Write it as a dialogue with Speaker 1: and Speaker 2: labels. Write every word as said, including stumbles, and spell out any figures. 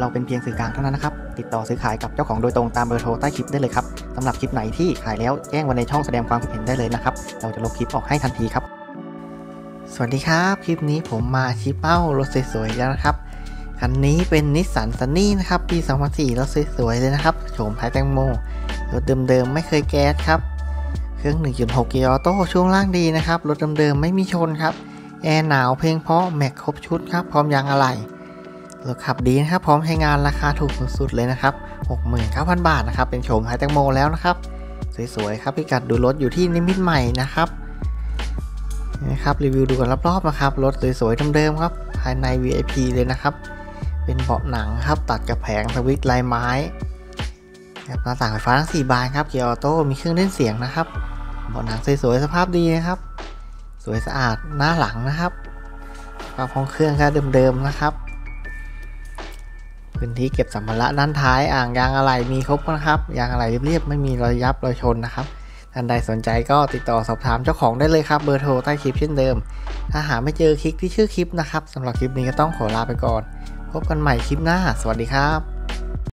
Speaker 1: เราเป็นเพียงสื่อกลางเท่านั้นนะครับติดต่อซื้อขายกับเจ้าของโดยตรงตามเบอร์โทรใต้คลิปได้เลยครับสำหรับคลิปไหนที่ขายแล้วแจ้งไว้ในช่องแสดงความคิดเห็นได้เลยนะครับเราจะลบคลิปออกให้ทันทีครับสวัสดีครับคลิปนี้ผมมาชี้เป้ารถสวยๆแล้วนะครับคันนี้เป็นนิสสันซันนี่นะครับปีสองพันสี่รถสวยๆเลยนะครับโฉมท้ายแตงโมรถเดิมๆไม่เคยแก๊สครับเครื่อง หนึ่งจุดหก เกียร์ออโต้ช่วงล่างดีนะครับรถเดิมๆไม่มีชนครับแอร์หนาวเพลงเพราะแม็กครบชุดครับพร้อมยางอะไหล่รถขับดีนะครับพร้อมใช้งานราคาถูกสุดๆเลยนะครับ หกหมื่นเก้าพัน บาทนะครับเป็นโฉมท้ายแตงโมแล้วนะครับสวยๆครับพิกัดดูรถอยู่ที่นิมิตรใหม่นะครับนะครับรีวิวดูกันรอบๆนะครับรถสวยๆเดิมๆครับภายใน วี ไอ พี เลยนะครับเป็นเบาะหนังครับตัดกับแผงสวิตช์ลายไม้หน้าต่างไฟฟ้าทั้งสี่บานครับเกียร์ออโต้มีเครื่องเล่นเสียงนะครับเบาะหนังสวยๆสภาพดีนะครับสวยสะอาดหน้าหลังนะครับกระโปรงเครื่องครับเดิมๆนะครับพื้นที่เก็บสัมภาระด้านท้ายอ่างยางอะไหล่มีครบนะครับยางอะไหล่เรียบๆไม่มีรอยยับรอยชนนะครับท่านใดสนใจก็ติดต่อสอบถามเจ้าของได้เลยครับเบอร์โทรใต้คลิปเช่นเดิมถ้าหาไม่เจอคลิกที่ชื่อคลิปนะครับสำหรับคลิปนี้ก็ต้องขอลาไปก่อนพบกันใหม่คลิปหน้าสวัสดีครับ